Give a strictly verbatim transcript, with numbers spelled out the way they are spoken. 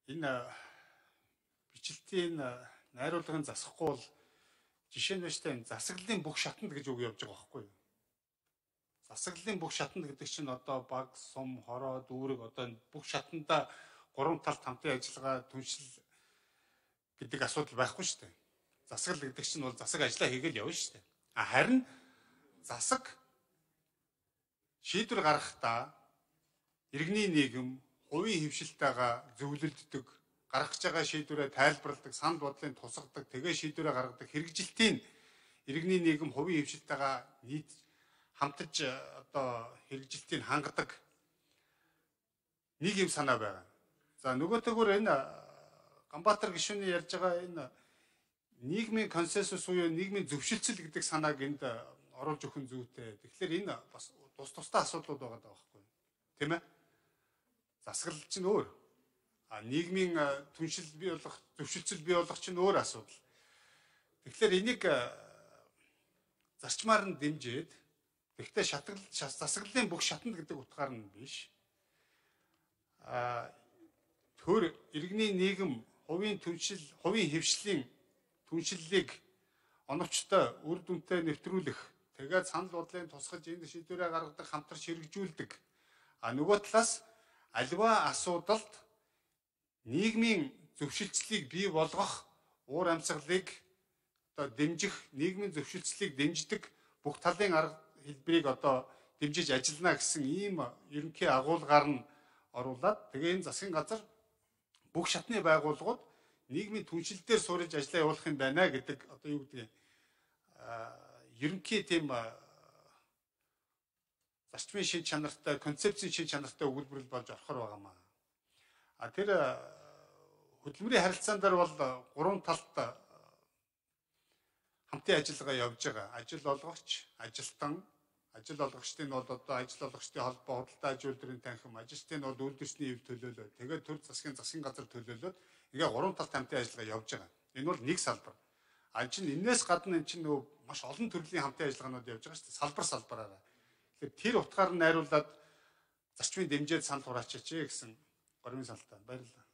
Энэ бичлэлтийн найруулгын засахгүй бол жишээ нь ба штэ засаглалын бүх шатанд гэж үг явж байгаа байхгүй юу? Засаглалын бүх шатанд гэдэг чинь одоо баг, сум, хороо, дүүрэг одоо бүх шатанда гурван талт хамтын ажиллагаа түншил гэдэг асуудал байхгүй штэ. Засаглал гэдэг чинь бол засаг ажиллаа хийгээл явна штэ. А харин засаг шийдвэр гаргахдаа иргэний нийгэм хувийн хөвшилтэйгээ зөвлөлддөг, гаргаж байгаа шийдвэрээ тайлбарладаг, санал бодлын тусгадаг, тэгээ шийдвэрээ гаргадаг хэрэгжилтийн иргэний нийгэм хувийн хөвшилтэйгээ нийт хамтаж одоо хэрэгжилтийг хангадаг нэг юм санаа байна. За нөгөөтэйгөр энэ Ганбаатар гишүүний ярьж байгаа энэ нийгмийн консенсус буюу нийгмийн зөвшөлтсөл гэдэг санааг энд оруулж өгөх нь зүйтэй. Тэгэхээр энэ бас тус тустай асуудлууд байгаа даа байхгүй юу? Тийм ээ? Засаглал чинь өөр. А нийгмийн түншил бий болох, зөвшөлтсөл бий болох чинь өөр асуудал. Тэгэхээр энийг зарчмаар нь дэмжиж, гэхдээ шатгал засаглалын бүх шатанд гэдэг утгаар нь биш. А төр иргэний нийгэм хувийн түншил, хувийн хөвшлийн түншлэлийг оновчтой, үр дүнтэй нэвтрүүлэх, тэгээд санал бодлын тусгаж энэ шийдвэрээ гаргадаг, хамтарч хэрэгжүүлдэг. А нөгөө талаас аливаа асуудалд нийгмийн зөвшөлтслийг бий болгох, уур амьсгалыг одоо дэмжих, нийгмийн зөвшөлтслийг дэмждэг бүх талын арга хэлбэрийг одоо дэмжиж ажиллана гэсэн ийм ерөнхий агуулгаар нь оруулаад тэгээ энэ засгийн газар бүх шатны байгууллагууд нийгмийн түншил дээр суурилж ажиллаа явуулах юм байна гэдэг одоо юу гэдэг ерөнхий тийм зарчмын шин чанартай, концепцийн шин чанартай өгүүлбэрэл болж орохор байгаамаа. А тэр хөдөлмөрийн харилцаан дээр бол гурван талт хамтын ажиллагаа явж байгаа. Ажил олгогч, ажилтан, ажил олгогчдын бол одоо ажил олгогчдын холбоо, худалдаа аж үйлдвэрийн танхим, ажилчдын бол үйлдвэрчний хэв төлөөлөл. Тэгээд төр засгийн засгийн газар төлөөлөөд ингээ гурван талт хамтын ажиллагаа явж байгаа. Энэ бол нэг салбар. А чинь энэс гадна энэ чинь нөгөө маш олон төрлийн хамтын ажиллагаанууд явж байгаа шүү дээ. Салбар салбараараа. Тэгэхээр тэр утгаар нь найруулад зарчмын дэмжээд санал хураачаач гэсэн гормын салтаа. Баярлалаа.